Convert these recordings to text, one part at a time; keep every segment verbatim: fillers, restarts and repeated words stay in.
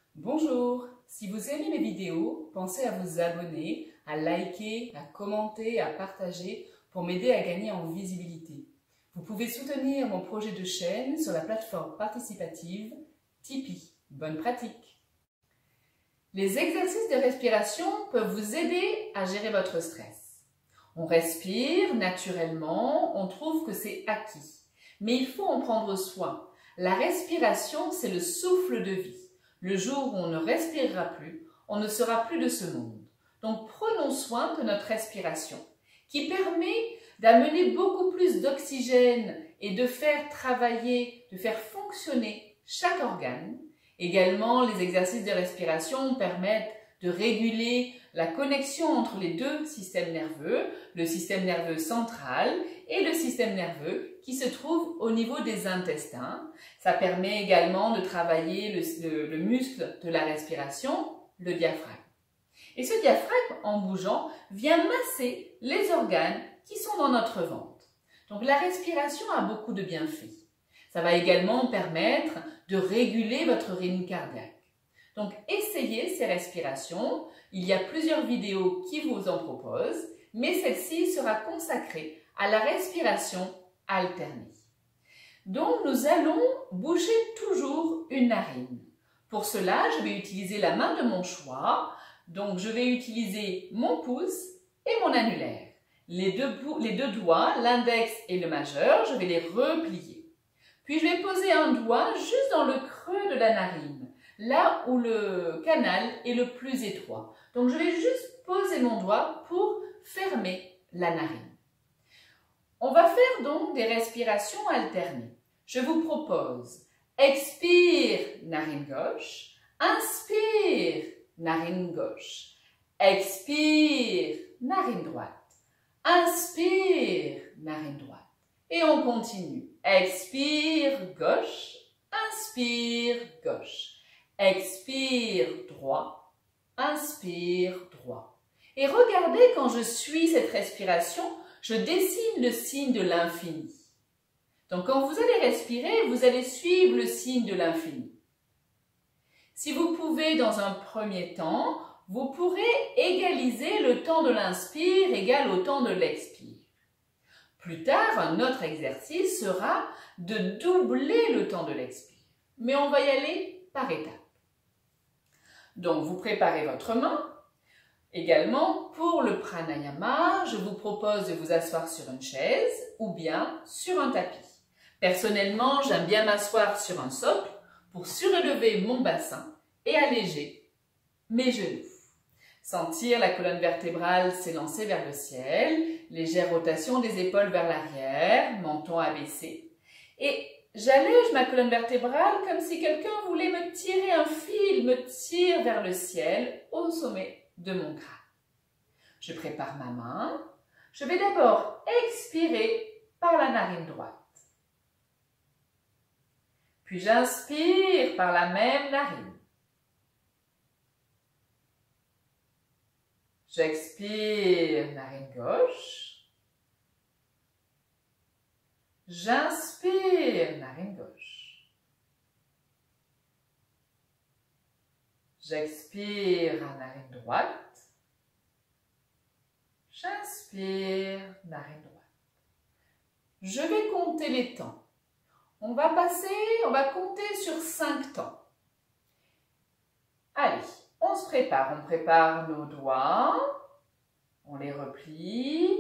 Bonjour, si vous aimez mes vidéos, pensez à vous abonner, à liker, à commenter, à partager pour m'aider à gagner en visibilité. Vous pouvez soutenir mon projet de chaîne sur la plateforme participative Tipeee. Bonne pratique! Les exercices de respiration peuvent vous aider à gérer votre stress. On respire naturellement, on trouve que c'est acquis. Mais il faut en prendre soin. La respiration, c'est le souffle de vie. Le jour où on ne respirera plus, on ne sera plus de ce monde. Donc prenons soin de notre respiration, qui permet d'amener beaucoup plus d'oxygène et de faire travailler, de faire fonctionner chaque organe. Également, les exercices de respiration permettent de réguler la connexion entre les deux systèmes nerveux, le système nerveux central et le système nerveux qui se trouve au niveau des intestins. Ça permet également de travailler le, le, le muscle de la respiration, le diaphragme. Et ce diaphragme, en bougeant, vient masser les organes qui sont dans notre ventre. Donc la respiration a beaucoup de bienfaits. Ça va également permettre de réguler votre rythme cardiaque. Donc essayez ces respirations. Il y a plusieurs vidéos qui vous en proposent, mais celle-ci sera consacrée à la respiration alternée. Donc nous allons bouger toujours une narine. Pour cela, je vais utiliser la main de mon choix. Donc je vais utiliser mon pouce et mon annulaire. Les deux, les deux doigts, l'index et le majeur, je vais les replier. Puis je vais poser un doigt juste dans le creux de la narine, là où le canal est le plus étroit. Donc je vais juste poser mon doigt pour fermer la narine. On va faire donc des respirations alternées. Je vous propose expire, narine gauche, inspire, narine gauche, expire, narine droite, inspire, narine droite. Et on continue. Expire, gauche, inspire, gauche, expire, droit, inspire, droit. Et regardez, quand je suis cette respiration, je dessine le signe de l'infini. Donc quand vous allez respirer, vous allez suivre le signe de l'infini. Si vous pouvez, dans un premier temps, vous pourrez égaliser le temps de l'inspire égal au temps de l'expire. Plus tard, un autre exercice sera de doubler le temps de l'expire. Mais on va y aller par étapes. Donc vous préparez votre main. Également, pour le pranayama, je vous propose de vous asseoir sur une chaise ou bien sur un tapis. Personnellement, j'aime bien m'asseoir sur un socle pour surélever mon bassin et alléger mes genoux. Sentir la colonne vertébrale s'élancer vers le ciel, légère rotation des épaules vers l'arrière, menton abaissé. Et j'allège ma colonne vertébrale comme si quelqu'un voulait me tirer un fil, me tire vers le ciel au sommet de mon crâne. Je prépare ma main. Je vais d'abord expirer par la narine droite. Puis j'inspire par la même narine. J'expire, narine gauche. J'inspire, narine gauche. J'expire, narine droite. J'inspire, narine droite. Je vais compter les temps. On va passer, on va compter sur cinq temps. Allez, on se prépare. On prépare nos doigts. On les replie.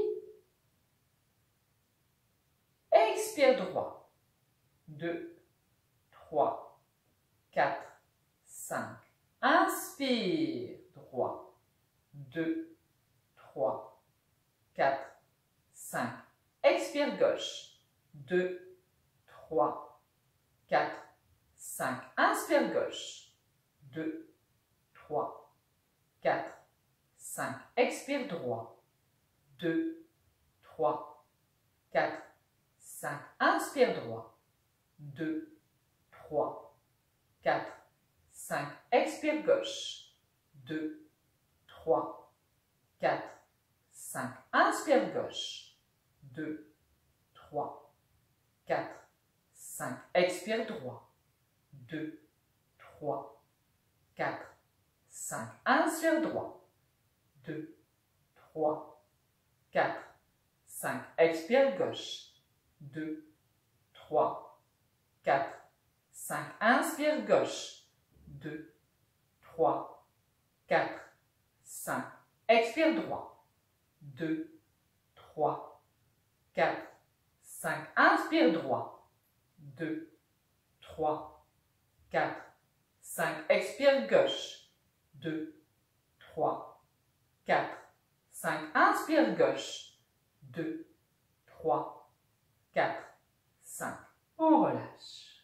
Expire droit. deux, trois, quatre, cinq. Inspire droit. deux, trois, quatre, cinq. Expire gauche. deux, trois, quatre, cinq. Inspire gauche. deux, trois, quatre, cinq. Expire droit. deux, trois, quatre, cinq. Inspire droit. deux, trois, quatre, cinq. Expire gauche. deux, trois, quatre, cinq. Inspire gauche. deux, trois, quatre, cinq. Expire droit. deux, trois, quatre, cinq. Inspire droit. deux, trois, quatre, cinq. Expire gauche. deux, trois, quatre, cinq. Inspire gauche. deux, trois, quatre, cinq. Expire droit. deux, trois, quatre, cinq. Inspire droit. deux, trois, quatre, cinq. Expire gauche. deux, trois, quatre, cinq. Inspire gauche. deux, trois, quatre, cinq. On relâche.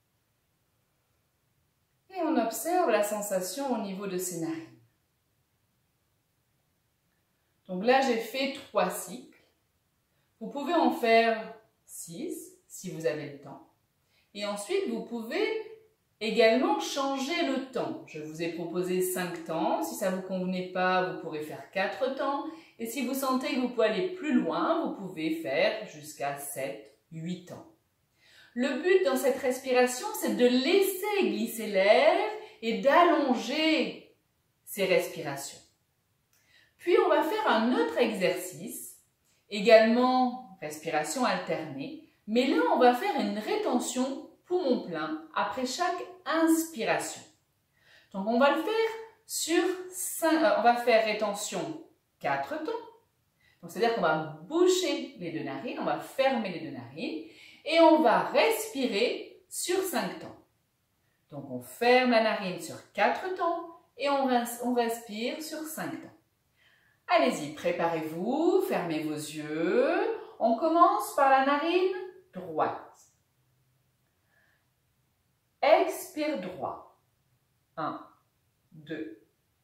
Et on observe la sensation au niveau de ses narines. Donc là, j'ai fait trois cycles. Vous pouvez en faire six si vous avez le temps. Et ensuite, vous pouvez également changer le temps. Je vous ai proposé cinq temps. Si ça ne vous convenait pas, vous pourrez faire quatre temps. Et si vous sentez que vous pouvez aller plus loin, vous pouvez faire jusqu'à sept, huit temps. Le but dans cette respiration, c'est de laisser glisser l'air et d'allonger ces respirations. Puis, on va faire un autre exercice, également respiration alternée, mais là, on va faire une rétention poumon plein après chaque inspiration. Donc, on va le faire sur cinq, euh, on va faire rétention quatre temps. Donc, c'est-à-dire qu'on va boucher les deux narines, on va fermer les deux narines et on va respirer sur cinq temps. Donc, on ferme la narine sur quatre temps et on, on respire sur cinq temps. Allez-y, préparez-vous, fermez vos yeux. On commence par la narine droite. Expire droit. un, deux,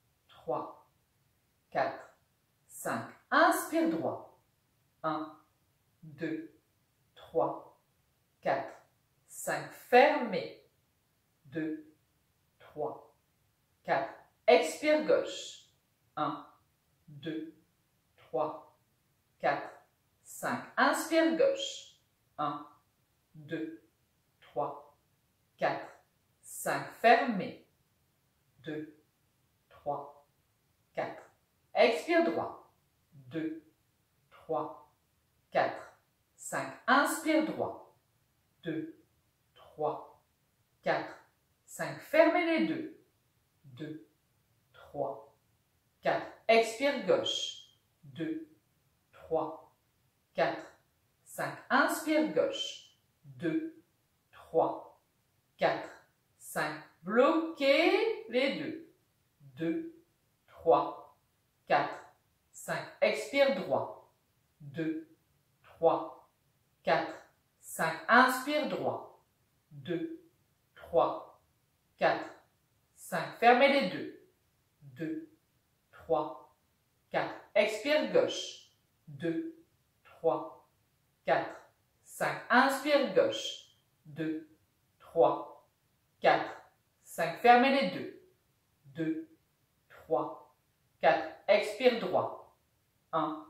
trois, quatre, cinq. Inspire droit. un, deux, trois, quatre, cinq. Fermez. deux, trois, quatre. Expire gauche. un, deux, trois, quatre, cinq. Inspire gauche. un, deux, trois, quatre, cinq. Fermez. deux, trois, quatre. Expire droit. deux, trois, quatre, cinq. Inspire droit. deux, trois, quatre, cinq. Fermez les deux. deux, trois, quatre. Expire gauche. deux, trois, quatre, cinq. Inspire gauche. deux, trois, quatre, cinq. Bloquez les deux. deux, trois, quatre, cinq. Expire droit. deux, trois, quatre, cinq. Inspire droit. deux, trois, quatre, cinq. Fermez les deux. deux, trois, quatre. Expire gauche. deux, trois, quatre, cinq. Inspire gauche. deux, trois, quatre, cinq. Fermez les deux. deux, trois, quatre. Expire droit. un,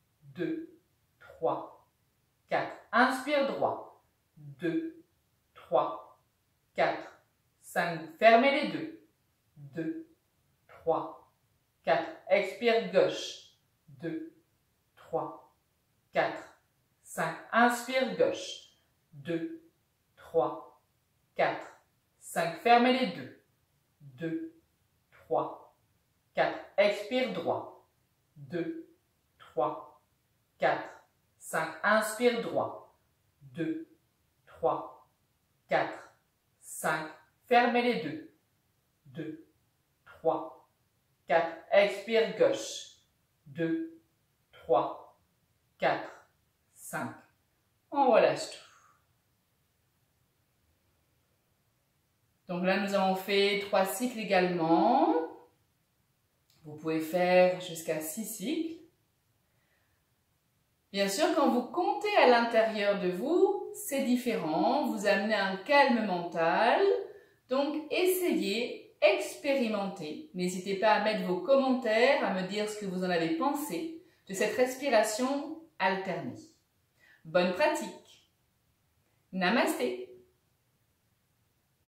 deux, trois, quatre. Inspire droit. deux, trois, quatre, cinq. Fermez les deux. deux, trois, quatre. Expire gauche. deux, trois, quatre, cinq. Inspire gauche. deux, trois, quatre, cinq. Fermez les deux. deux, trois, quatre. Expire droit. deux, trois, quatre, cinq. Inspire droit. deux, trois, quatre, cinq. Fermez les deux. deux, trois, quatre. Expire gauche. deux, trois, quatre, cinq. On relâche tout. Donc là, nous avons fait trois cycles également. Vous pouvez faire jusqu'à six cycles. Bien sûr, quand vous comptez à l'intérieur de vous, c'est différent. Vous amenez un calme mental. Donc, essayez, expérimentez. N'hésitez pas à mettre vos commentaires, à me dire ce que vous en avez pensé de cette respiration alternée. Bonne pratique. Namasté.